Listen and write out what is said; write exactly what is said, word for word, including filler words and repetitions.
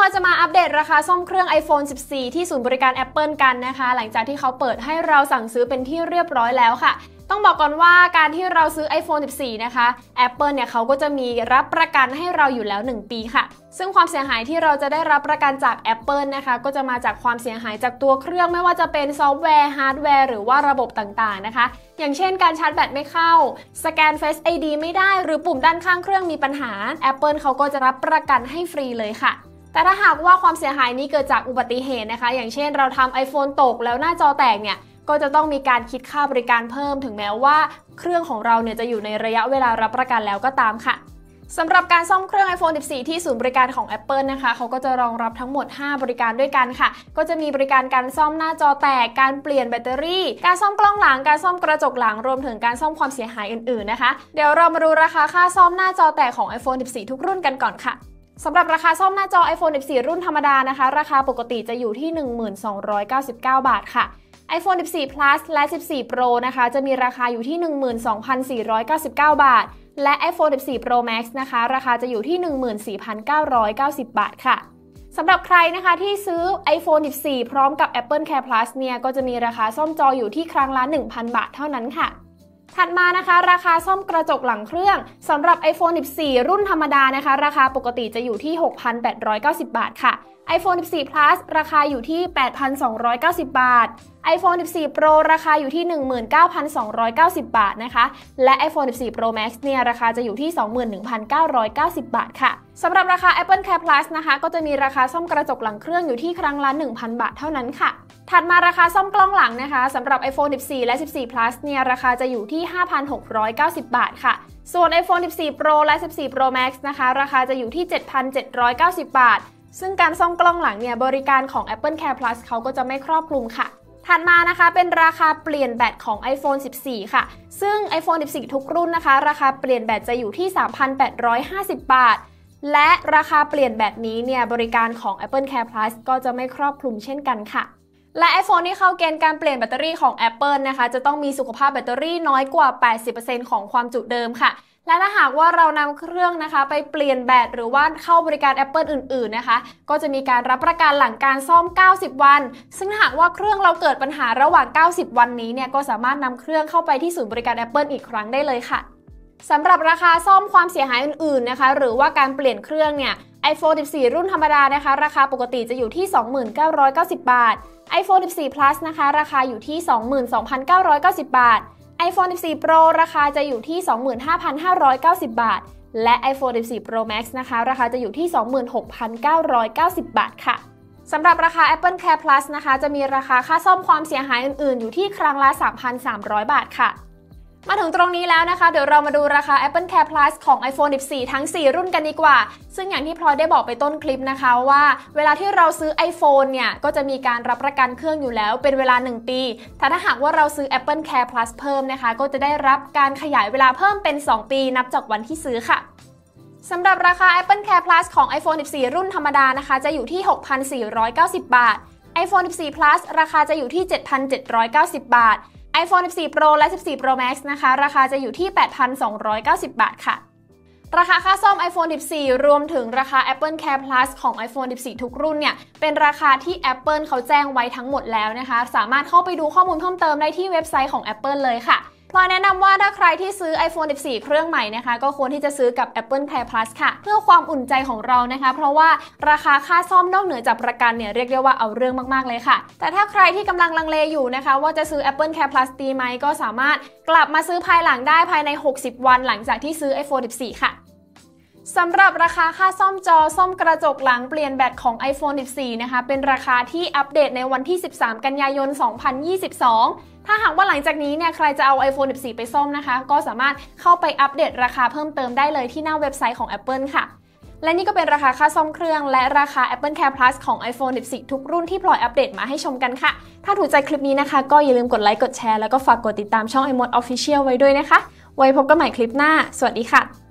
เราจะมาอัปเดตราคาซ่อมเครื่อง ไอโฟน สิบสี่ ที่ศูนย์บริการ Apple กันนะคะหลังจากที่เขาเปิดให้เราสั่งซื้อเป็นที่เรียบร้อยแล้วค่ะต้องบอกก่อนว่าการที่เราซื้อ ไอโฟน สิบสี่ นะคะ Apple เนี่ยเขาก็จะมีรับประกันให้เราอยู่แล้วหนึ่งปีค่ะซึ่งความเสียหายที่เราจะได้รับประกันจาก Apple นะคะก็จะมาจากความเสียหายจากตัวเครื่องไม่ว่าจะเป็นซอฟต์แวร์ฮาร์ดแวร์หรือว่าระบบต่างๆนะคะอย่างเช่นการชาร์จแบตไม่เข้าสแกน Face ไอ ดี ไม่ได้หรือปุ่มด้านข้างเครื่องมีปัญหา Apple เขาก็จะรับประกันให้ฟรีเลยค่ะแต่ถ้าหากว่าความเสียหายนี้เกิดจากอุบัติเหตุนะคะอย่างเช่นเราทำ iPhone ตกแล้วหน้าจอแตกเนี่ยก็จะต้องมีการคิดค่าบริการเพิ่มถึงแม้ว่าเครื่องของเราเนี่ยจะอยู่ในระยะเวลารับประกันแล้วก็ตามค่ะสำหรับการซ่อมเครื่อง ไอโฟน สิบสี่ ที่ศูนย์บริการของ Apple นะคะเขาก็จะรองรับทั้งหมดห้าบริการด้วยกันค่ะก็จะมีบริการการซ่อมหน้าจอแตกการเปลี่ยนแบตเตอรี่การซ่อมกล้องหลังการซ่อมกระจกหลังรวมถึงการซ่อมความเสียหายอื่นๆนะคะเดี๋ยวเรามาดูราคาค่าซ่อมหน้าจอแตกของ ไอโฟน สิบสี่ ทุกรุ่นกันก่อนค่ะสำหรับราคาซ่อมหน้าจอ ไอโฟน สิบสี่ รุ่นธรรมดานะคะราคาปกติจะอยู่ที่ หนึ่งพันสองร้อยเก้าสิบเก้า บาทค่ะ ไอโฟน สิบสี่ Plus และ สิบสี่ Pro นะคะจะมีราคาอยู่ที่ หนึ่งพันสองพันสี่ร้อยเก้าสิบเก้า บาทและ ไอโฟน สิบสี่ Pro Max นะคะราคาจะอยู่ที่ หนึ่งหมื่นสี่พันเก้าร้อยเก้าสิบ บาทค่ะสำหรับใครนะคะที่ซื้อ ไอโฟน สิบสี่ พร้อมกับ Apple Care Plus เนี่ยก็จะมีราคาซ่อมจออยู่ที่ครั้งละ หนึ่งพัน บาทเท่านั้นค่ะถัดมานะคะราคาซ่อมกระจกหลังเครื่องสำหรับ ไอโฟน สิบสี่ รุ่นธรรมดานะคะราคาปกติจะอยู่ที่ หกพันแปดร้อยเก้าสิบ บาทค่ะ ไอโฟน สิบสี่ Plus ราคาอยู่ที่ แปดพันสองร้อยเก้าสิบ บาท ไอโฟน สิบสี่ Pro ราคาอยู่ที่ หนึ่งหมื่นเก้าพันสองร้อยเก้าสิบ บาทนะคะและ ไอโฟน สิบสี่ Pro Max เนี่ยราคาจะอยู่ที่ สองหมื่นหนึ่งพันเก้าร้อยเก้าสิบ บาทค่ะสำหรับราคา Apple Care Plus นะคะก็จะมีราคาซ่อมกระจกหลังเครื่องอยู่ที่ครั้งละ หนึ่งพัน บาทเท่านั้นค่ะถัดมาราคาซ่อมกล้องหลังนะคะสำหรับ ไอโฟน สิบสี่ และ สิบสี่ Plus เนี่ยราคาจะอยู่ที่ ห้าพันหกร้อยเก้าสิบ บาทค่ะส่วน ไอโฟน สิบสี่ Pro และ สิบสี่ Pro Max นะคะราคาจะอยู่ที่ เจ็ดพันเจ็ดร้อยเก้าสิบ บาทซึ่งการซ่อมกล้องหลังเนี่ยบริการของ Apple Care Plus เขาก็จะไม่ครอบคลุมค่ะถัดมานะคะเป็นราคาเปลี่ยนแบตของ ไอโฟน สิบสี่ ค่ะซึ่ง ไอโฟน สิบสี่ ทุกรุ่นนะคะราคาเปลี่ยนแบตจะอยู่ที่ สามพันแปดร้อยห้าสิบ บาทและราคาเปลี่ยนแบตนี้เนี่ยบริการของ Apple Care Plus ก็จะไม่ครอบคลุมเช่นกันค่ะและ iPhone ที่เข้าเกณฑ์การเปลี่ยนแบตเตอรี่ของ Apple นะคะจะต้องมีสุขภาพแบตเตอรี่น้อยกว่า แปดสิบเปอร์เซ็นต์ ของความจุเดิมค่ะและถ้าหากว่าเรานำเครื่องนะคะไปเปลี่ยนแบตหรือว่าเข้าบริการ Apple อื่นๆนะคะก็จะมีการรับประกันหลังการซ่อมเก้าสิบวันซึ่งหากว่าเครื่องเราเกิดปัญหาระหว่างเก้าสิบวันนี้เนี่ยก็สามารถนำเครื่องเข้าไปที่ศูนย์บริการ Apple อีกครั้งได้เลยค่ะสำหรับราคาซ่อมความเสียหายอื่นๆนะคะหรือว่าการเปลี่ยนเครื่องเนี่ย ไอโฟน สิบสี่ รุ่นธรรมดานะคะราคาปกติจะอยู่ที่ สองหมื่นเก้าร้อยเก้าสิบ บาท ไอโฟน สิบสี่ Plus นะคะราคาอยู่ที่ สองหมื่นสองพันเก้าร้อยเก้าสิบ บาท ไอโฟน สิบสี่ Pro ราคาจะอยู่ที่ สองหมื่นห้าพันห้าร้อยเก้าสิบ บาทและ ไอโฟน สิบสี่ Pro Max นะคะราคาจะอยู่ที่ สองหมื่นหกพันเก้าร้อยเก้าสิบ บาทค่ะสำหรับราคา Apple Care Plus นะคะจะมีราคาค่าซ่อมความเสียหายอื่นๆอยู่ที่ครั้งละ สามพันสามร้อย บาทค่ะมาถึงตรงนี้แล้วนะคะเดี๋ยวเรามาดูราคา Apple Care Plus ของ ไอโฟน สิบสี่ ทั้งสี่รุ่นกันดีกว่าซึ่งอย่างที่พลอยได้บอกไปต้นคลิปนะคะว่าเวลาที่เราซื้อ iPhone เนี่ยก็จะมีการรับประกันเครื่องอยู่แล้วเป็นเวลาหนึ่งปีแต่ถ้าหากว่าเราซื้อ Apple Care Plus เพิ่มนะคะก็จะได้รับการขยายเวลาเพิ่มเป็นสองปีนับจากวันที่ซื้อค่ะสำหรับราคา Apple Care Plus ของ ไอโฟน สิบสี่ รุ่นธรรมดานะคะจะอยู่ที่ หกพันสี่ร้อยเก้าสิบ บาท ไอโฟน สิบสี่ Plus ราคาจะอยู่ที่ เจ็ดพันเจ็ดร้อยเก้าสิบ บาทไอโฟน สิบสี่ Pro และ สิบสี่ Pro Max นะคะราคาจะอยู่ที่ แปดพันสองร้อยเก้าสิบ บาทค่ะราคาค่าซ่อม ไอโฟน สิบสี่ รวมถึงราคา Apple Care Plus ของ ไอโฟน สิบสี่ ทุกรุ่นเนี่ยเป็นราคาที่ Apple เขาแจ้งไว้ทั้งหมดแล้วนะคะสามารถเข้าไปดูข้อมูลเพิ่มเติมได้ที่เว็บไซต์ของ Apple เลยค่ะพลอยแนะนำว่าถ้าใครที่ซื้อ ไอโฟน สิบสี่ เครื่องใหม่นะคะก็ควรที่จะซื้อกับ Apple Care Plus ค่ะเพื่อความอุ่นใจของเรานะคะเพราะว่าราคาค่าซ่อมนอกเหนือจากประกันเนี่ยเรียกได้ว่าเอาเรื่องมากๆเลยค่ะแต่ถ้าใครที่กำลังลังเลอยู่นะคะว่าจะซื้อ Apple Care Plus ดีไหมก็สามารถกลับมาซื้อภายหลังได้ภายในหกสิบวันหลังจากที่ซื้อ ไอโฟน สิบสี่ ค่ะสำหรับราคาค่าซ่อมจอซ่อมกระจกหลังเปลี่ยนแบตของ ไอโฟน สิบสี่ นะคะเป็นราคาที่อัปเดตในวันที่สิบสามกันยายนสองพันยี่สิบสองถ้าหากว่าหลังจากนี้เนี่ยใครจะเอา ไอโฟน สิบสี่ ไปซ่อมนะคะก็สามารถเข้าไปอัปเดตราคาเพิ่มเติมได้เลยที่หน้าเว็บไซต์ของ Apple ค่ะและนี่ก็เป็นราคาค่าซ่อมเครื่องและราคา Apple Care Plus ของ ไอโฟน สิบสี่ ทุกรุ่นที่พลอยอัปเดตมาให้ชมกันค่ะถ้าถูกใจคลิปนี้นะคะก็อย่าลืมกดไลค์กดแชร์แล้วก็ฝากกดติดตามช่อง iMode Official ไว้ด้วยนะคะไว้พบกันใหม่คลิปหน้าสวัสดีค่ะ